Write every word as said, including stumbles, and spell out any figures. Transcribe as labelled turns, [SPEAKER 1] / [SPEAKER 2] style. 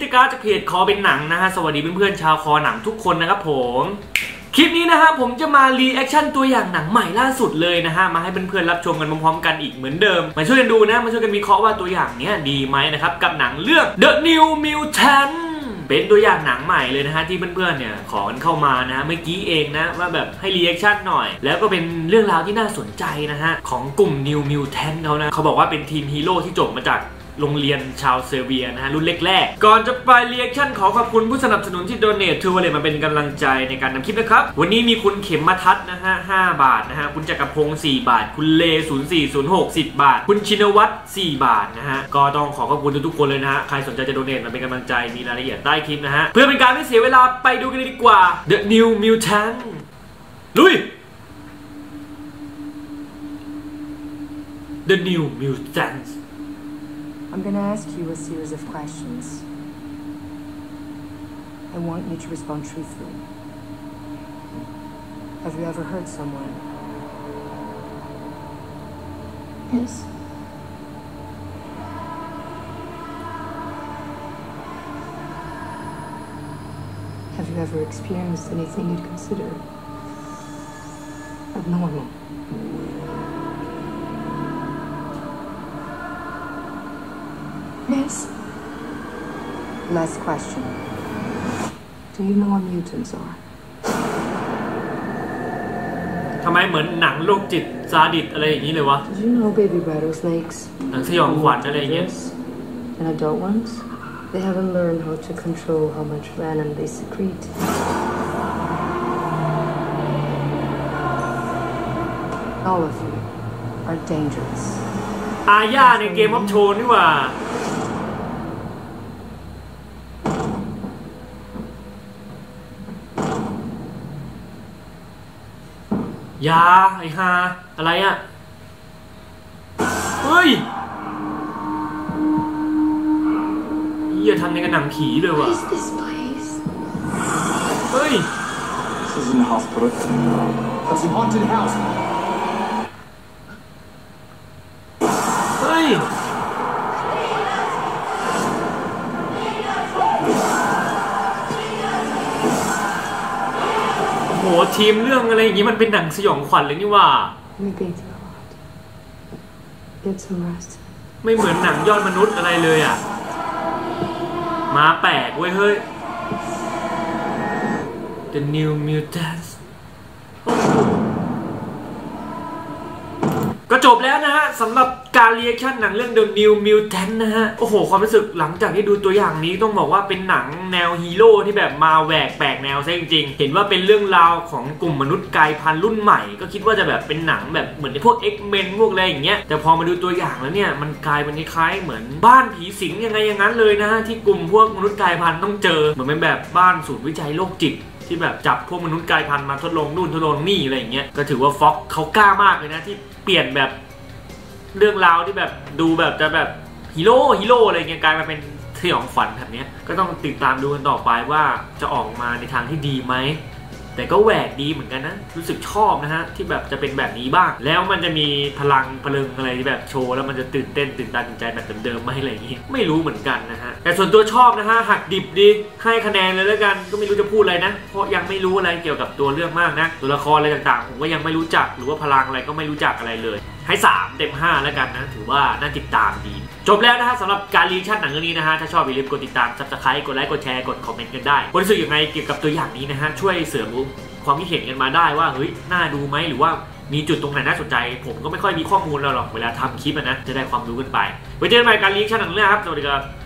[SPEAKER 1] พี่การ์ดจากเพจคอเป็นหนังนะฮะสวัสดีเพื่อนๆชาวคอหนังทุกคนนะครับผมคลิปนี้นะฮะผมจะมารีแอคชั่นตัวอย่างหนังใหม่ล่าสุดเลยนะฮะมาให้เพื่อนๆรับชมกันพร้อมๆกันอีกเหมือนเดิมมาช่วยกันดูนะมาช่วยกันวิเคราะห์ว่าตัวอย่างเนี้ยดีไหมนะครับกับหนังเรื่อง The New Mutant เป็นตัวอย่างหนังใหม่เลยนะฮะที่เพื่อนๆเนี่ยขอกันเข้ามานะเมื่อกี้เองนะว่าแบบให้รีแอคชั่นหน่อยแล้วก็เป็นเรื่องราวที่น่าสนใจนะฮะของกลุ่ม New Mutant เขานะเขาบอกว่าเป็นทีมฮีโร่ที่จบมาจากโรงเรียนชาวเซอร์เบียนะฮะรุ่นแรกๆก่อนจะไปเรีแอคชั่นขอขอบคุณผู้สนับสนุนที่โดเนททูวอลเล็ตมาเป็นกำลังใจในการทำคลิปนะครับวันนี้มีคุณเข็มมาทัศนะฮะห้าบาทนะฮะคุณจักรพงศ์สี่บาทคุณเลศูนย์สี่ศูนย์หก สิบบาทคุณชินวัตรสี่บาทนะฮะก็ต้องขอขอบคุณทุกๆคนเลยนะฮะใครสนใจจะโดเนทมาเป็นกำลังใจมีรายละเอียดใต้คลิปนะฮะเพื่อเป็นการไม่เสียเวลาไปดูกันเลยดีกว่า The New Mutant ลุย The New Mutants
[SPEAKER 2] I'm going to ask you a series of questions. I want you to respond truthfully. Have you ever hurt someone?
[SPEAKER 3] Yes.
[SPEAKER 2] Have you ever experienced anything you'd consider abnormal?
[SPEAKER 3] Yes.
[SPEAKER 2] Last question. Do you know what mutants are?
[SPEAKER 1] ทำไมเหมือนหนังโรคจิตซาดิสอะไรอย่างนี้เลยวะ
[SPEAKER 2] Did you know baby rattlesnakes?
[SPEAKER 1] หนังสยองขวัญอะไรอย่างเงี้ย
[SPEAKER 2] And adult ones? They haven't learned how to control how much venom they secrete. All of you are dangerous.
[SPEAKER 1] อาญาในเกมออฟโชนนี่ว่ายาไอ้ฮาอะไรอ่ะเฮ้ยอย่าทำในกระหนังผีเลยว่ะ
[SPEAKER 3] What is this place?
[SPEAKER 1] เฮ้ย
[SPEAKER 4] This isn't a hospital. It's a haunted house.
[SPEAKER 1] เฮ้ยโหทีมเรื่องอะไรอย่างงี้มันเป็นหนังสยองขวัญเลยนี่ว่า
[SPEAKER 2] You're being through a lot. Get some rest.
[SPEAKER 1] ไม่เหมือนหนังยอดมนุษย์อะไรเลยอ่ะมาแปลกเว้ยเฮ้ย The New Mutants ก็จบแล้วนะฮะสำหรับการรีแอคชั่นหนังเรื่อง The New Mutant นะฮะโอ้โหความรู้สึกหลังจากที่ดูตัวอย่างนี้ต้องบอกว่าเป็นหนังแนวฮีโร่ที่แบบมาแหวกแปลกแนวซะจริงๆเห็นว่าเป็นเรื่องราวของกลุ่มมนุษย์กลายพันธุ์รุ่นใหม่ก็คิดว่าจะแบบเป็นหนังแบบเหมือนในพวก X-Men พวกอะไรอย่างเงี้ยแต่พอมาดูตัวอย่างแล้วเนี่ยมันกลายเป็นคล้ายๆเหมือนบ้านผีสิงยังไงอย่างนั้นเลยนะฮะที่กลุ่มพวกมนุษย์กลายพันธุ์ต้องเจอเหมือนเป็นแบบบ้านศูนย์วิจัยโรคจิตที่แบบจับพวกมนุษย์กลายพันธุ์มาทดลองนู่นทดลองนี่อะไรอย่างเงี้ยก็ถือว่าฟ็อกเขากล้ามากเลยนะที่เปลี่ยนแบบเรื่องราวที่แบบดูแบบจะแบบฮีโร่ฮีโร่อะไรเงี้ยกลายมาเป็นสยองขวัญแบบนี้ก็ต้องติดตามดูกันต่อไปว่าจะออกมาในทางที่ดีไหมแต่ก็แหวกดีเหมือนกันนะรู้สึกชอบนะฮะที่แบบจะเป็นแบบนี้บ้างแล้วมันจะมีพลังพลึงอะไรที่แบบโชว์แล้วมันจะตื่นเต้นตื่นตาตื่นใจแบบเดิมๆไหมอะไรอย่างงี้ไม่รู้เหมือนกันนะฮะแต่ส่วนตัวชอบนะฮะหักดิบดีให้คะแนนเลยแล้วกันก็ไม่รู้จะพูดอะไรนะเพราะยังไม่รู้อะไรเกี่ยวกับตัวเรื่องมากนะตัวละครอะไรต่างๆผมก็ยังไม่รู้จักหรือว่าพลังอะไรก็ไม่รู้จักอะไรเลยให้สามเต็มห้าแล้วกันนะถือว่าน่าติดตามดีจบแล้วนะฮะสำหรับการรีแอคชั่นหนังเรื่องนี้นะฮะถ้าชอบอย่าลืมกดติดตาม ซับสไครบ์ กดไลค์กดแชร์กดคอมเมนต์กันได้รู้สึกยังไงเกี่ยวกับตัวอย่างนี้นะฮะช่วยเสริมความคิดเห็นกันมาได้ว่าเฮ้ยน่าดูไหมหรือว่ามีจุดตรงไหนน่าสนใจผมก็ไม่ค่อยมีข้อมูลแล้วหรอกเวลาทำคลิปนะจะได้ความรู้กันไปไว้เจอกันใหม่การรีแอคชั่นหนังเรื่องครับสวัสดีครับ